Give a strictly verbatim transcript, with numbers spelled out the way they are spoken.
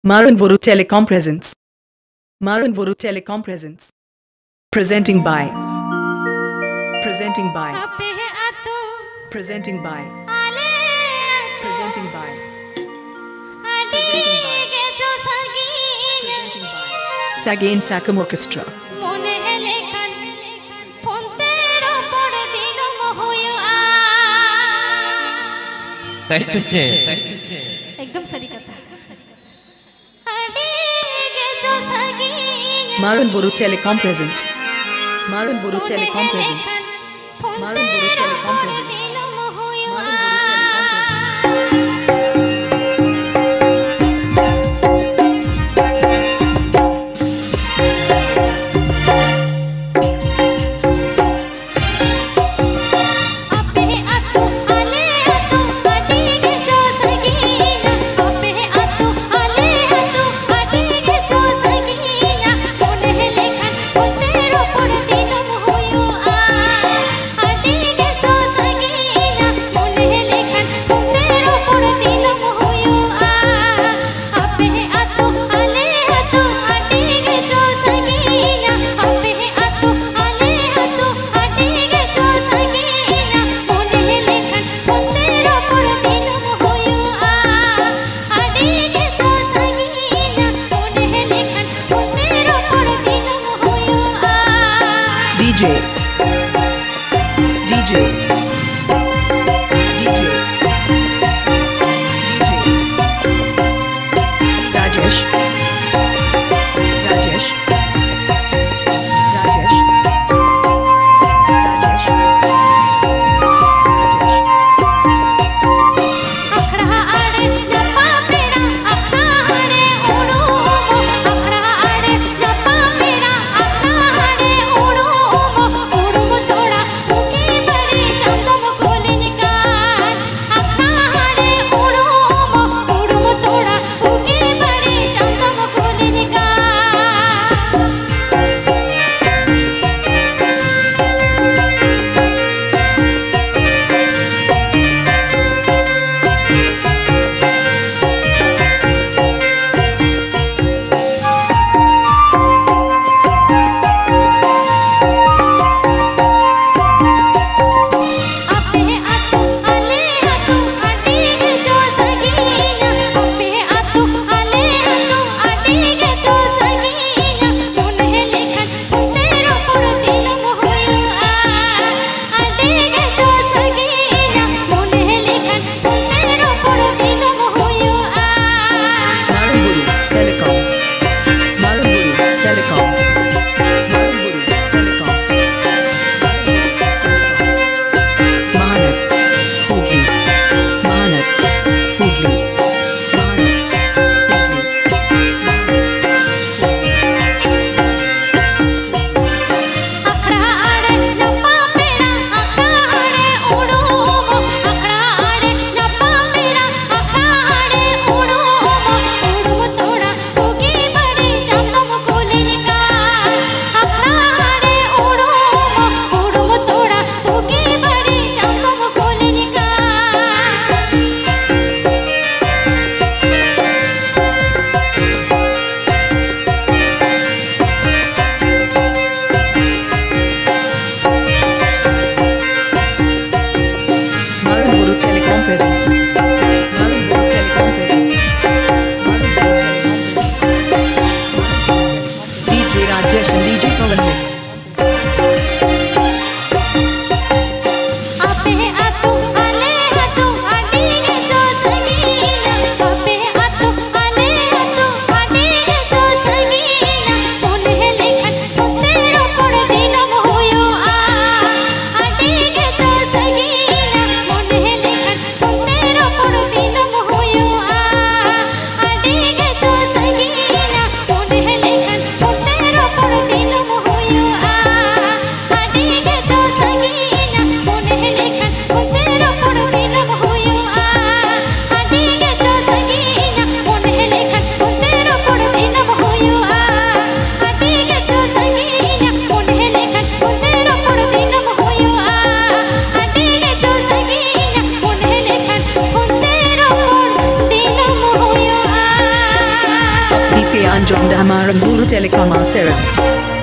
Marang Buru Telecom presents. Marang Buru Telecom presents. Presenting by. Presenting by. Presenting by. Presenting by. Presenting by. Presenting by. Sagain Sakam Orchestra. Mone Lekhan, Ropor Dinom Huyu एकदम सही कथा Marang Buru Telecom presents. Marang Buru Telecom presents. Marang Buru Telecom presents. Marang Buru Telecom D J. D J. D J. Rajesh. Rajesh. Rajesh. Rajesh. अखड़ा आड़े जपा मेरा अखड़ा आड़े ओड़ो अखड़ा आड़े जपा मेरा अखड़ा आड़े ओड़ो anjong da Marang Buru Telecom SAREN.